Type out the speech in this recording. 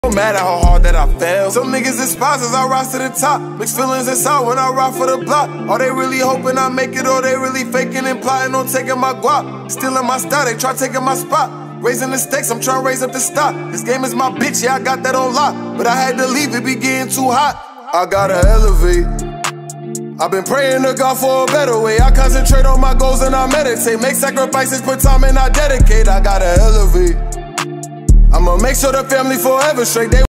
No matter how hard that I fail. Some niggas despise as I rise to the top. Mixed feelings inside when I ride for the block. Are they really hoping I make it, or they really faking and plotting on taking my guap? Stealing my style, they try taking my spot. Raising the stakes, I'm trying to raise up the stock. This game is my bitch, yeah, I got that on lock. But I had to leave, it be getting too hot. I gotta elevate. I've been praying to God for a better way. I concentrate on my goals and I meditate. Make sacrifices, put time and I dedicate. I gotta elevate. I'ma make sure the family forever straight.